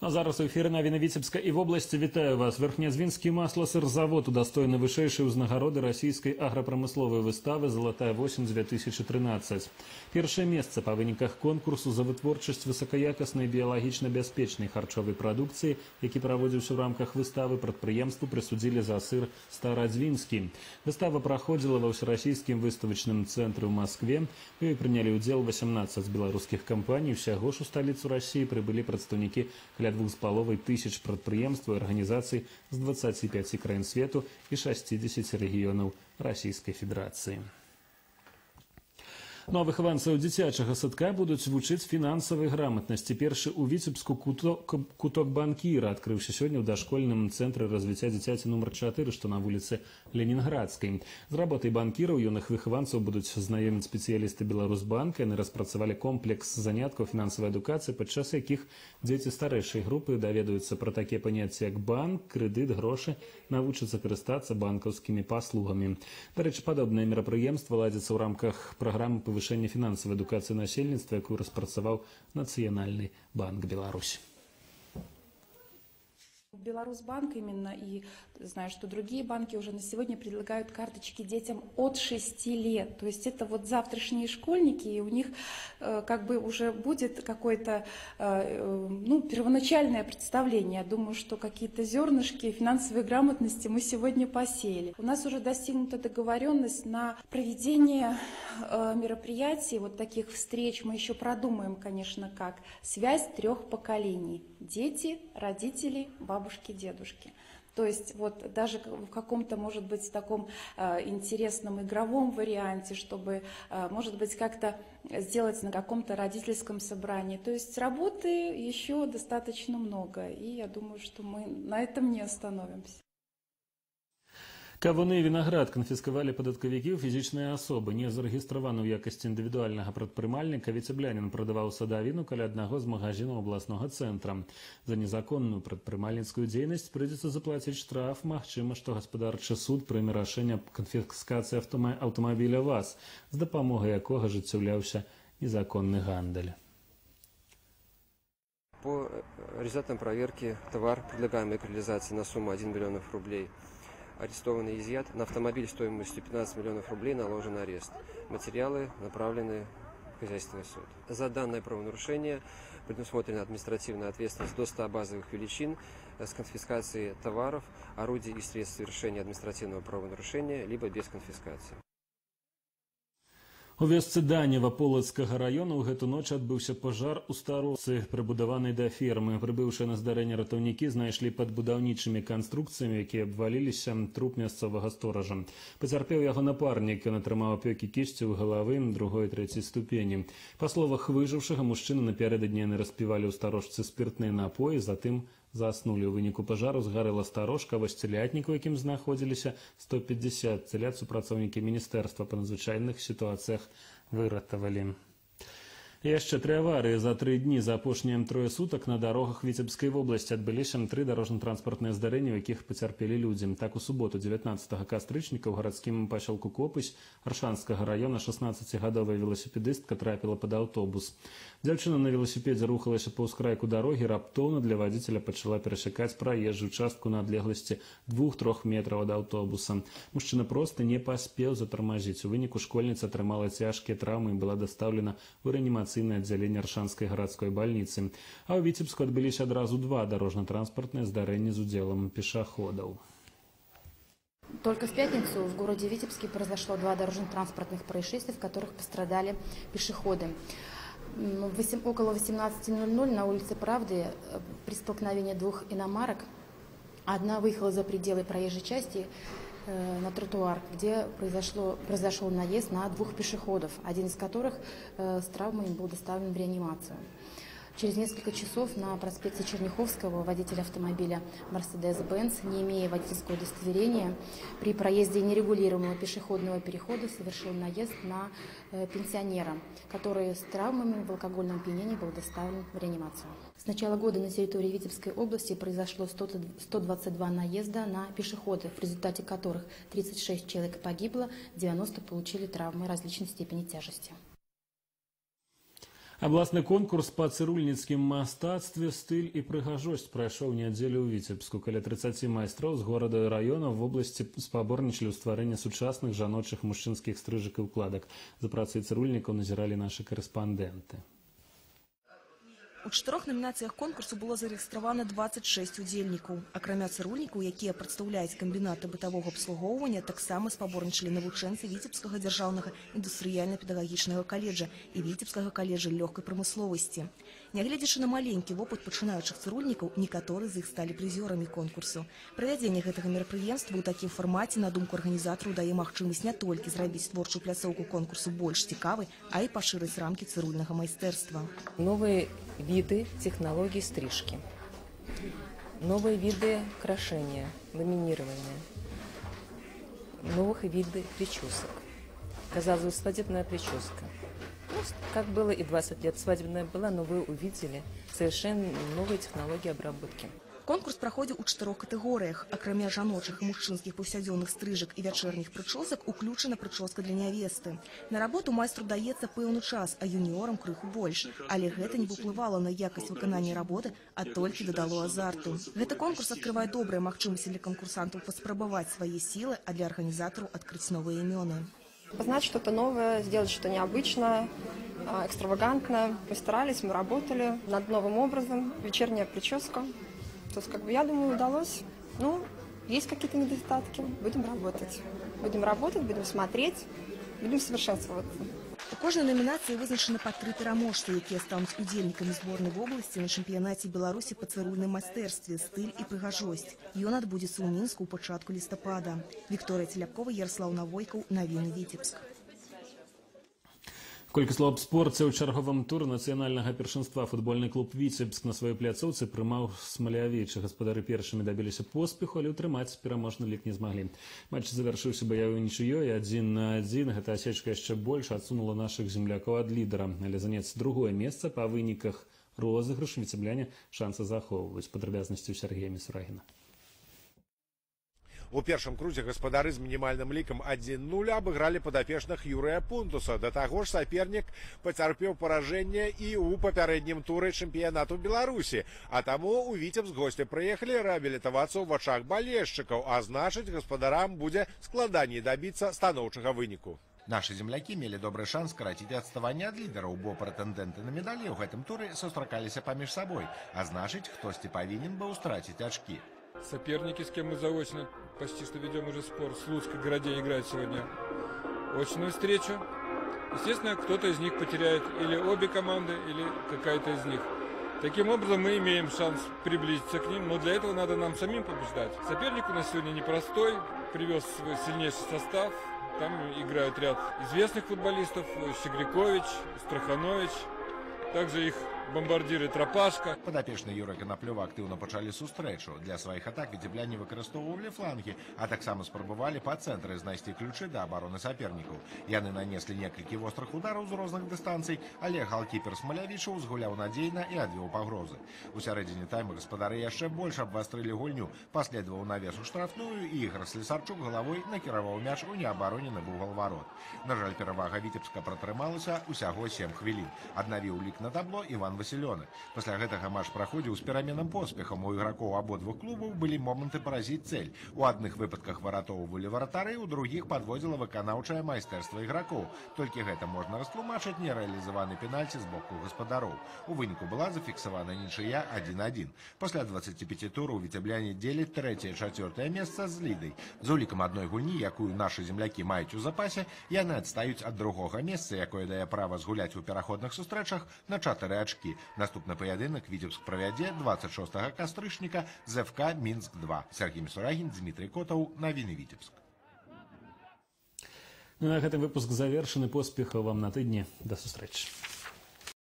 А зараз у эфіры навіны Віцебска і вобласці. Вітаю вас. Верхнезвінскі масласырзавод удостоены вышэйшай узнагароды расійскай аграпрамысловай выставы «Золотая осень-2013». Першае месца па выніках конкурсу за вытворчасць высокаякаснай біялагічна бяспечнай харчовай прадукцыі, які праводзіўся ў рамках выставы, прадпрыемству прысудзілі за сыр «Старадзвінскі». Выстава праходзіла ва ўсерасійскім выставачным цэнтры ў Маскве. У ёй прынялі ўдзел 18 беларускіх кампаній. Усяго ж у сталіцу Расіі прыбылі прадстаўнікі каля 2500 прадпрыемстваў і арганізацый з 25 краін свету і 60 рэгіёнаў Расійскай Федэрацыі. Ну а выхаванцаў дзіцячага садка будуць вучыць фінансавай граматнасці. Першы ў Віцебску куток банкіра адкрыўся сёння ў дашкольным цэнтры развіцця дзіцяці нумар 4, што на вуліцы Ленінградскай. З работай банкіраў юных выхаванцаў будуць знаёміць спецыялісты Беларусбанка. Яны распрацавалі комплекс заняткаў фінансавай адукацыі, падчас якіх дзеці старэйшай групы даведаюцца пра такія паняцці, як банк, крэдыт, грошы, навучацца карыстацца банкаўскімі паслугамі. Дарэчы, падобнае мерапрыемства ладзіцца ў рамках праграмы повышения финансовой эдукации насельніцтва, якую распрацаваў Национальный банк Беларуси. Беларусбанк именно, и знаю, что другие банки уже на сегодня предлагают карточки детям от 6 лет. То есть это вот завтрашние школьники, и у них как бы уже будет какое-то первоначальное представление. Я думаю, что какие-то зернышки финансовой грамотности мы сегодня посеяли. У нас уже достигнута договоренность на проведение мероприятий, вот таких встреч. Мы еще продумаем, конечно, как. Связь 3 поколений. Дети, родители, бабушки, дедушки. То есть вот даже в каком-то, может быть, таком интересном игровом варианте, чтобы, может быть, как-то сделать на каком-то родительском собрании. То есть работы еще достаточно много, и я думаю, что мы на этом не остановимся. Кавуны і вінаград канфіскавалі падаткавікі ў фізічныя асобы. Не зарэгістраваны ў якасці індывідуальнага прадпрымальніка, віцеблянін прадаваў садавіну каля аднаго з магазінаў абласнога цэнтра. За незаконную прадпрымальніцкую дзейнасць прыйдзецца заплаціць штраф. Магчыма, што гаспадарчы суд прыме рашэнне аб канфіскацыі аўтамабіля ВАЗ, з дапамогай якога ажыццяўляўся незаконны гандаль. По результатам проверки товар предлагаемой к реализации на сумму 1 миллион рублей арестован и изъят. На автомобиль стоимостью 15 миллионов рублей наложен арест. Материалы направлены в хозяйственный суд. За данное правонарушение предусмотрена административная ответственность до 100 базовых величин с конфискацией товаров, орудий и средств совершения административного правонарушения, либо без конфискации. У вёсцы Данева Полацкага району ў гэту ноч адбыўся пажар у староцы, прыбудаванай да фермы. Прыбыўшыя на здарэнне ратаўнікі знайшлі пад будаўнічымі канструкцыямі, якія абваліліся, труп мясцовага стоража. Пацярпеў яго напарнік, ён атрымаў апёкі кісці ў галавы 2-й і 3-й ступені. Па словах выжыўшага, мужчыны напярэдадні яны распівалі ў старожцы спіртныя напоі, затым заснулі. У выніку пажару згарэла старожка, вось целятнік, у якім знаходзіліся 150 целят, супрацоўнікі міністэрства па надзвычайных сітуацыях выратавалі. Яшчэ 3 аварыі за 3 дні. За апошнія 3 сутак на дарогах Віцебскай вобласці адбыліся 3 дарожна-транспартныя здарэнні, у якіх пацярпелі людзі. Так, у суботу 19 кастрычніка ў гарадскім пасёлку Копысь Аршанскага района 16-гадовая веласіпедыстка трапіла пад аўтобус. Дзяўчына на веласіпедзе рухалася па ўскрайку дарогі, раптоўна для вадзіцеля пачала перасякаць праезжую частку на адлегласці 2-3 метраў ад аўтобуса. Мужчына проста не паспеў затармазіць. У выніку школьніца атрымала цяжкія траўмы і была дастаўлена ў рэанімацыйнае аддзяленне Аршанскай гарадской бальніцы. А ў Віцебску адбыліся адразу 2 дарожна-транспартныя здарэнні з удзелам пешаходаў. Только в пятницу в городе Витебске произошло 2 дорожно-транспортных происшествия, в которых пострадали пешеходы. Около 18:00 на улице Правды при столкновении 2 иномарок одна выехала за пределы проезжей части на тротуар, где произошел наезд на 2 пешеходов, один из которых с травмой был доставлен в реанимацию. Через несколько часов на проспекте Черняховского водитель автомобиля Mercedes-Benz, не имея водительского удостоверения, при проезде нерегулируемого пешеходного перехода совершил наезд на пенсионера, который с травмами в алкогольном опьянении был доставлен в реанимацию. С начала года на территории Витебской области произошло 122 наезда на пешеходов, в результате которых 36 человек погибло, 90 получили травмы различной степени тяжести. Абласны конкурс па цырульніцкім мастацтве «Стыль і прыгажосць» прайшоў нядзелю ў Віцебску. Каля 30 майстроў з горада і раёна в вобласці спаборнічалі ў стварэнні сучасных жаночых мужчынскіх стрыжак і ўкладак. За працай цырульнікаў назіралі нашы корэспандэнты. У 4 номінацыях конкурсу было зарэгістравана 26 удзельнікаў. Акрамя цырульнікаў, якія прадстаўляюць камбінаты бытавога абслугоўвання, таксама спаборнічалі навучэнцы Віцебскага дзяржаўнага індустрыяльна-педагагічнага каледжа і Віцебскага каледжа лёгкай прамысловасці. Нягледзячы на маленькі вопыт пачынаючых цырульнікаў, некаторыя з іх сталі прызёрамі конкурсу. Правядзенне гэтага мерапрыемства ў такім фармаце, на думку арганізатараў, дае магчымасць не толькі зрабіць творчую пляцоўку конкурсу больш цікавай, а і пашырыць рамкі цырульнага майстэрства. Новые виды технологий стрижки, новые виды крашения, ламинирования, новых виды причесок. Казалось бы, свадебная прическа. Ну, как было и 20 лет свадебная была, но вы увидели совершенно новые технологии обработки. Конкурс праходзіў у 4 катэгорыях. Акрамя жаночых і мужчынскіх паўсядзённых стрыжак і вячэрніх прычосак уключана прычоска для нявесты. На работу майстру даецца пэўны час, а юніорам крыху больш. Але гэта не ўплывала на якасць выканання работы, а толькі дадало азарту. Гэты конкурс адкрывае добрыя магчымасці для канкурсантаў паспрабаваць свае сілы, а для арганізатараў адкрыць новыя імёны. Познать что-то новое, сделать что-то необычное, экстравагантное. Мы старались, мы работали над новым образом. Вечерняя прическа. То есть, я думаю, удалось. Ну, есть какие-то недостатки. Будем работать. Будем смотреть, будем совершенствоваться. У кожнай номінацыі вызначаны па 3 пераможцы, якія стануць удзельнікамі зборнай вобласці на чэмпіянаце Беларусі па цырульным майстэрстве «Стыль і прыгажосць». Ён адбудзецца ў Мінску ў пачатку лістапада. Вікторыя Целябкова, Ярослаў Навойкаў, навіны Віцебск. Колькі слоў аб спорце. У чарговым туры нацыянальнага першынства футбольны клуб «Віцебск» на сваёй пляцоўцы прымаў Смалявіч. Гаспадары першымі дабіліся поспеху, але ўтрымаць пераможны лік не змаглі. Матч завяршыўся баявой нічыёй 1-1. Гэта асечка яшчэ больш адсунула нашых землякаў ад лідара. Але заняць другое месца па выніках розыгрышу віцебляне шансы захоўваюць. Падрабязнасці ў Сергея Мисурагіна. У першым крузе гаспадары з мінімальным лікам 1-0 абыгралі падапечных Юрыя Пунтуса. Да таго ж сапернік пацярпеў паражэнне і ў папярэднім туры чэмпіянату Беларусі. А таму у Віцебск госці прыехалі рэабілітавацца ў вачах балельшчыкаў, а значыць, гаспадарам будзе складаней дабіцца станоўчага выніку. Нашы землякі мелі добры шанс скараціць адставанне ад лідараў, бо прэтэндэнты на медалі ў гэтым туры сустракаліся паміж сабой, а значыць, хтосьці павінен быў страціць ачкі. Соперники, с кем мы заочно почти что ведем уже спор, Слуцк и Городень играют сегодня очную встречу. Естественно, кто-то из них потеряет или обе команды, или какая-то из них. Таким образом, мы имеем шанс приблизиться к ним, но для этого надо нам самим побеждать. Соперник у нас сегодня непростой, привез свой сильнейший состав. Там играют ряд известных футболистов: Щегрякович, Страханович, также их бомбардиры Тропашка. Падапечны Юры Канаплёва актыўна пачалі сустрэчу. Для сваіх атак віцебляне выкарыстоўвалі флангі, а таксама спрабавалі па цэнтры знайсці ключы да абароны сапернікаў. Яны нанеслі некалькі вострых удараў з розных дыстанцый, але галкіпер Смалявічаў згуляў надзейна і адвёў пагрозы. У сярэдзіне тайма гаспадары яшчэ больш абвастрылі гульню. Паследаваў навес у штрафную, і Ігор Слесарчук галавой накіраваў мяч у неабаронены вугал варот. На жаль, перавага Віцебска пратрымалася усяго 7 хвілін. Аднавіў лік на табло Іван Васілёны. Пасля гэтага матч праходзіў з пераменным поспехам. У ігракоў абодвух клубаў былі моманты паразіць цэль. У адных выпадках варатоўвалі варатары, у другіх падводзіла выканаўчае майстэрства ігракоў. Толькі гэта можна растлумачыць нерэалізаваны пенальці з боку гаспадароў. У выніку была зафіксавана нічыя 1-1. Пасля 25 тураў віцебляне дзеляць 3-е і 4-е месца з лідай. З улікам адной гульні, якую нашы землякі маюць у запасе, яны адстаюць ад другога месца, якое дае права згуляць у пераходных сустрэчах на 4 ачкі. Наступны паядынак Віцебск правядзе 26 кастрычніка з ФК Мінск-2. Сергей Мисурагін, Дмітрий Котаў, навіны Віцебск. На гэтым выпуск завершаны. Поспехаў вам на тыдні. Да сустрэчы.